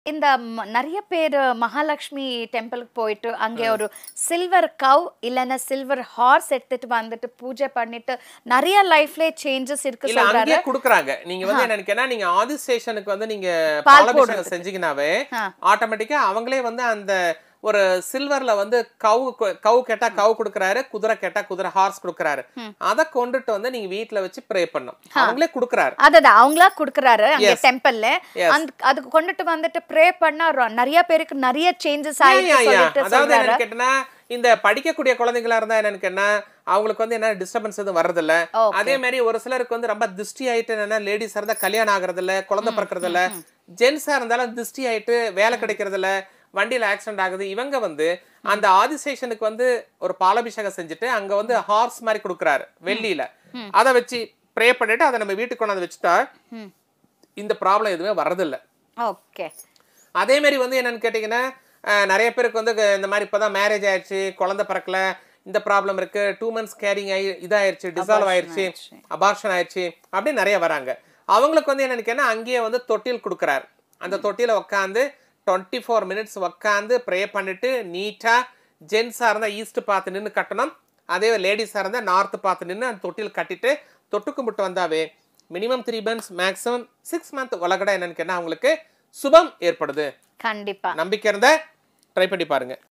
இந்த நிறைய பேர் மகாலட்சுமி டெம்பிளுக்கு போயிட்டு அங்கே ஒரு சில்வர் கவ் இல்லைன்னா சில்வர் ஹார்ஸ் எடுத்துட்டு வந்துட்டு பூஜை பண்ணிட்டு நிறைய லைஃப்ல சேஞ்சஸ் இருக்கு இல்ல அங்கேயே குடுக்குறாங்க. நீங்க வந்து என்ன நினைக்கிறேன்னா நீங்க ஆதி ஸ்டேஷனுக்கு வந்து நீங்க பாலாபிஷேகம் செஞ்சீங்கனாவே ஆட்டோமேட்டிக்கா அவங்களே வந்து அந்த ஒரு சில்வர்ல வந்து கவு கேட்டா கவு கொடுக்கறாரு, குதிரை கேட்டா குதிரை ஹார்ஸ் கொடுக்கறாரு. அத கொண்டுட்டு வந்து நீங்க வீட்ல வச்சு ப்ரே பண்ணணும். அவங்களே கொடுக்கறாரு. அததான் அவங்களா கொடுக்கறாரு அங்க டெம்பிள்ல. அதுக்கு கொண்டுட்டு வந்துட்டு ப்ரே பண்ணா நிறைய பேருக்கு நிறைய சேஞ்சஸ் ஆயிட்டு சொல்லிட்டு அதாவது என்ன கேட்டனா இந்த படிக்கக்கூடிய குழந்தைகளா இருந்தா என்னன்னு கேட்டா அவங்களுக்கு வந்து என்ன டிஸ்டர்பன்ஸ் எதுவும் வரது இல்ல. அதே மாதிரி ஒரு சிலருக்கு வந்து ரொம்ப திருஷ்டி ஆயிட்டு என்னன்னா லேடிஸா இருந்தா கல்யாணம் ஆகுறது இல்ல, குழந்தை பிறக்கிறது இல்ல. ஜென்ஸா இருந்தாலும் திருஷ்டி ஆயிட்டு வேலை கிடைக்கிறது இல்ல, வண்டியில ஆக்சிடென்ட் ஆகுது. இவங்க வந்து அந்த ஆதிசேஷனுக்கு வந்து ஒரு பாலாபிஷேகம் செஞ்சுட்டு அங்க வந்து ஹார்ஸ் மாதிரி கொடுக்கறாரு வெள்ளியில. அத வச்சு ப்ரே பண்ணிட்டு அத நம்ம வீட்டுக்கு கொண்டு வந்து வச்சுட்டா இந்த ப்ராப்ளம் எதுவுமே வரது இல்ல. ஓகே. அதே மாதிரி வந்து என்னன்னு கேட்டீங்கன்னா நிறைய பேருக்கு வந்து இந்த மாதிரி இப்பதான் மேரேஜ் ஆயிடுச்சு, குழந்தை பிறக்கல, இந்த ப்ராப்ளம் இருக்கு, 2 months கேரிங் ஆகி இதாயிருச்சு, டிசால்வ் ஆயிருச்சு, அபார்ஷன் ஆயிடுச்சு, அப்படி நிறைய வராங்க. அவங்களுக்கு வந்து என்னன்னு கேட்டா அங்கேயே வந்து தொட்டில் கொடுக்கறாரு. அந்த தொட்டில உட்காந்து 24 minutes உட்காந்து ப்ரே பண்ணிட்டு நீட்டா ஜென்ஸா இருந்தா ஈஸ்ட் பார்த்து நின்று கட்டணும், அதே லேடிஸா இருந்தா நார்த் பார்த்து நின்று அந்த தொட்டில் கட்டிட்டு தொட்டு கும்பிட்டு வந்தாவே மினிமம் 3 months மேக்ஸிமம் 6 months உலகடை என்னன்னு கேட்டா அவங்களுக்கு சுபம் ஏற்படுது. கண்டிப்பா நம்பிக்கை இருந்தா ட்ரை பண்ணி பாருங்க.